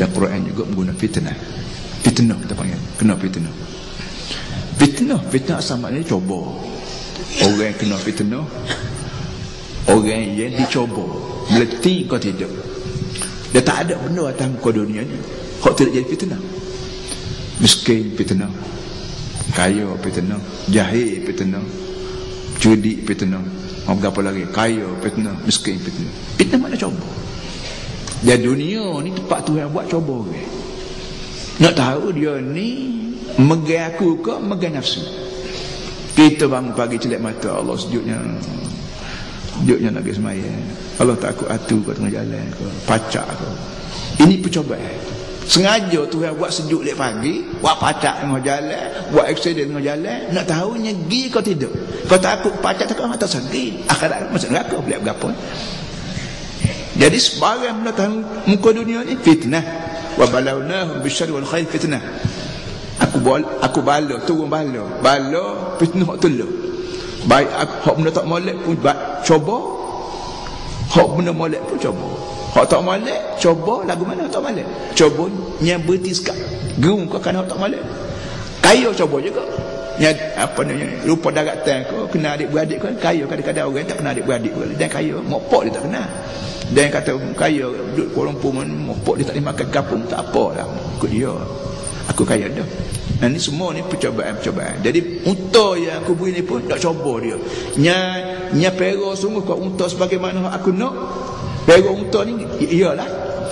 Dan Quran juga menggunakan fitnah. Fitnah kita panggil. Kena fitnah. Fitnah asal maknanya cuba. Orang yang kena fitnah, orang yang dicuba, meleti kau tidak. Dia tak ada benda atas muka dunia ni kau tidak jadi fitnah. Miskin fitnah, kaya fitnah, jahil fitnah, judi fitnah, apa lagi, kaya fitnah, miskin fitnah. Fitnah mana cuba. Dan dunia ni tempat Tuhan buat cuba orang. Nak tahu dia ni megang aku ke megang nafsu. Kita bangun pagi celak mata, Allah sejuknya nak pergi semayang, Allah tak aku atu ke tengah jalan ke, pacak ke. Ini percobaan. Sengaja Tuhan buat sejuk lek pagi, buat pacak tengah jalan, buat aksiden tengah jalan. Nak tahu nyegi kau tidak. Kau takut pacak tak kau tak sakit. Akhirat masuk neraka boleh berapa. Jadi sebarang benda tahu muka dunia ni fitnah. Wa balawnahum bisyarri wal khair fitnah. Aku bala turun bala fitnah hak telu. Baik hak benda tak molek pun cuba, hak benda molek pun cuba. Hak tak molek cuba lagu mana tak molek. Cuba yang berhenti sekak. Gerung kau kan hak tak molek. Kaya cuba juga. Yang apa namanya lupa daratan kau kena adik-beradik kau kaya, kadang-kadang orang tak kena adik-beradik kau dan kaya mopok dia tak kena. Dan yang kata kaya duduk Kuala Lumpur mopok dia tak boleh makan kapung, tak apalah ikut dia. Aku kaya dah. Nah, ini semua ni percobaan. Jadi unta yang aku beri ni pun tak coba dia. Nya pero sungguh kau unta sebagaimana aku nak. Pero unta ni iyalah.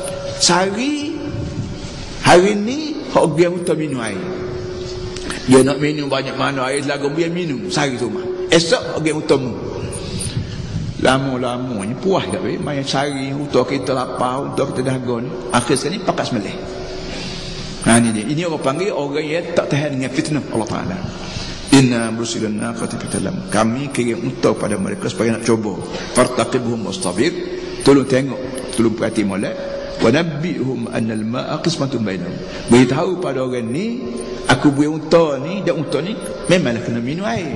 Hari ni hak dia unta minum air. Dia nak minum banyak mana air lagu biar minum sehari tu mah. Esok dia unta mu. Lama-lama ni puas tak weh main sehari unta kita lapar, unta kita dahaga ni. Akhir sekali pakat sembelih. Ini dia. Ini orang panggil orang yang tak tahan dengan fitnah Allah Ta'ala. Inna brusilan naqati fitalam. Kami kirim unta pada mereka supaya nak coba. Fartaqibuhum wastabir. Tolong tengok, tolong perhati molek. Wa nabbihum anna al-ma'a qismatun bainahum. Beritahu pada orang ni, aku beri unta ni dan unta ni memanglah kena minum air.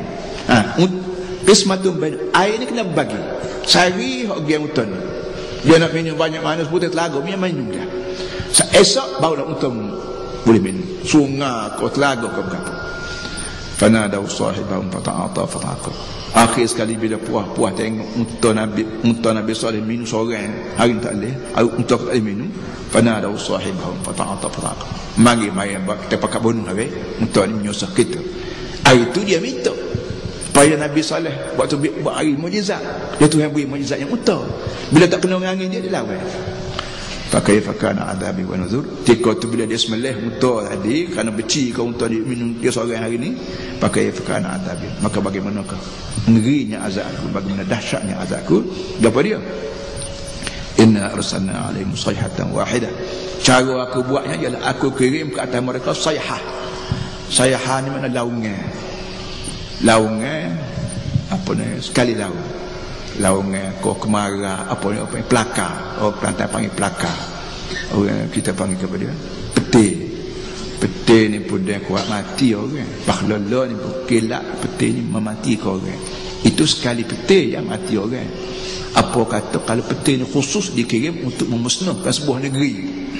Qismatun bainahum. Air ni kena bagi. Sehari hak dia unta ni. Dia nak minum banyak mana sebutir telaga, dia minum dia. Esok barulah unta boleh minum. Sungai kau telaga kau berkata. Fanadaw sahibahum fata'ata fata'aqab. Akhir sekali bila puas tengok unta Nabi Saleh minum seorang, hari tak boleh, unta tak boleh minum. Fanadaw sahibahum fata'ata fata'aqab. Mari kita pakai bunuh habis. Unta ni menyusah kita. Hari itu dia minta supaya Nabi Saleh waktu buat hari mujizat. Dia Tuhan beri mujizat yang unta. Bila tak kena angin dia lawan. Fakaifa kana adabi wa nuzur. Ketika tu bila dia sembelih unta tadi kerana beci kau unta dia minum dia seorang hari ni, fakaifa kana adabi. Maka bagaimanakah ngerinya azabku, bagaimana dahsyatnya azabku. Apa dia? Inna arsalna alaihim sayhatan wahidah. Cara aku buatnya ialah aku kirim ke atas mereka sayhah. Sayhah ni makna laungan. Laungan apa ni? Sekali laung. Laungan kau kemarah apa pelakar, pelantai panggil pelakar, orang kita panggil kepada dia peti ni pun dia kuat mati orang. Bahlala ni pun kilat peti ni memati kau orang. Itu sekali peti yang mati orang. Apa kata kalau peti ni khusus dikirim untuk memusnahkan sebuah negeri.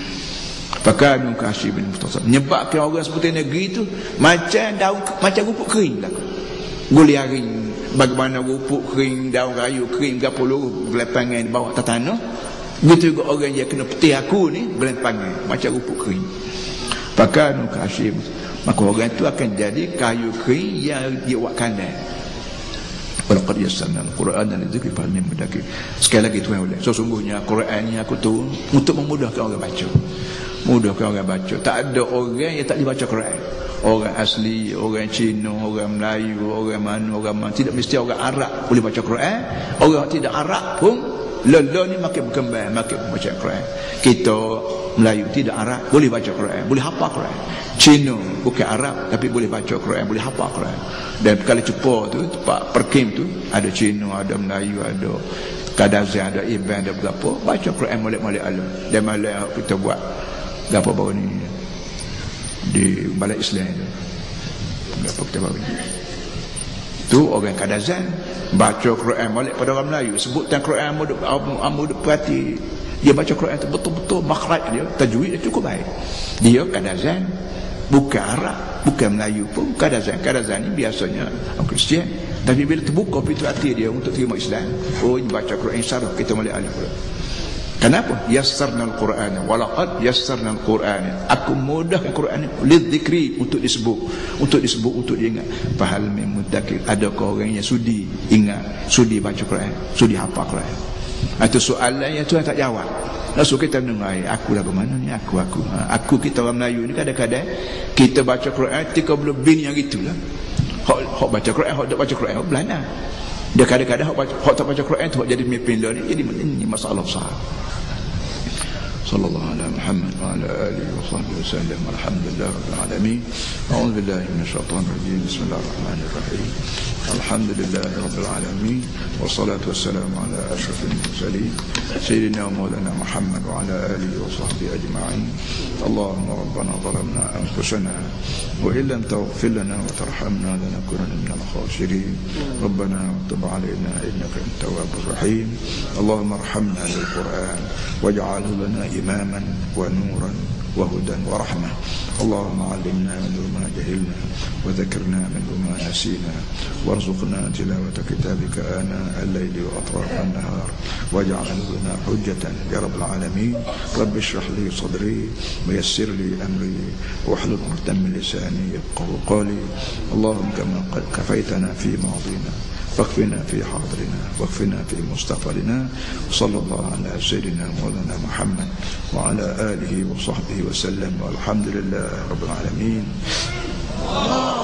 Pakanu kasibin mustasab. Menyebabkan orang seperti negeri tu macam daun, macam rumput kering dah. Guliaring bagaimana rupuk kering, daun kayu kering, gapulu gelempangan di bawah tanah. Begitu juga orang yang kena peti aku ni gelempangan macam rupuk kering. Pakanu kasib. Maka orang itu akan jadi kayu kering yang dia buat kandang. Walaqad yassarna al-Quran lidzikri fahal min mudakkir. Sekali lagi tuan ulang. Sesungguhnya Quran ni aku tu untuk memudahkan orang baca. Mudahkan orang baca. Tak ada orang yang tak dibaca Quran. Orang asli, orang Cina, orang Melayu, orang mana, tidak mesti orang Arab boleh baca Quran. Orang tidak Arab pun lelah ni makin berkembang, makin baca Quran. Kita Melayu tidak Arab boleh baca Quran, boleh hafal Quran. Cina bukan Arab tapi boleh baca Quran, boleh hafal Quran. Dan kalau cepa tu tempat perkim tu ada Cina, ada Melayu, ada Kadazan, ada Iban, ada berapa, baca Quran molek-molek alam. Dan malam kita buat berapa baru ni di Balai Islam tu. Berapa kita baru ni. Tu orang Kadazan baca Quran molek pada orang Melayu. Sebutkan Quran amud perhati Dia baca Quran itu betul-betul makhraj dia, tajwid dia cukup baik. Dia kadazan, bukan Arab, bukan Melayu pun, kadazan ni biasanya orang Kristian. Tapi bila terbuka pintu hati dia untuk terima Islam, oh ini baca Quran syarah kita boleh alif. Kenapa? Yassarnal Qur'ana walaqad yassarnal Qur'ana. Aku mudahkan Quran lidzikri, untuk disebut, untuk diingat. Fahal min mudzakir, adakah orang yang sudi ingat, sudi baca Quran, sudi hafal Quran? Itu soalan yang Tuhan tak jawab. Lalu kita dengar, aku lah bermana ni, aku kita orang Melayu ni kadang-kadang kita baca Quran 30 bin yang gitulah. Hak baca Quran, hak tak baca Quran, hak belana. Dia kadang-kadang hak tak baca Quran tu hak jadi pemimpin dia ni, jadi ini masalah besar. Sallallahu ala Muhammad wa ala alihi wa sahbihi wasallam. Alhamdulillah rabbil alamin. A'udzu billahi minasyaitonir rajim. Bismillahirrahmanirrahim. Alhamdulillahi rabbil alamin. Wassalatu wassalamu ala asyrafil mursalin sayyidina wa maulana Muhammad wa ala alihi wa sahbihi ajma'in. Allahumma rabbana zalamna anfusana wa illam taghfir lana wa tarhamna lanakunanna minal khasirin. Rabbana tub 'alaina innaka antat tawwabur rahim. Allahumma arhamna bil Qur'an waj'alhu lana imaman wa nuran وهدى ورحمة. اللهم علمنا منه ما جهلنا وذكرنا منه ما نسينا وارزقنا تلاوة كتابك آناء الليل وأطراف النهار واجعله لنا حجة يا رب العالمين. رب اشرح لي صدري ويسر لي أمري واحلل عقدة من لساني يفقهوا قولي. اللهم كما قد كفيتنا في ماضينا واكفنا في حاضرنا واكفنا في مستقبلنا. وصلى الله على سيدنا مولانا محمد وعلى آله وصحبه وسلم والحمد لله رب العالمين.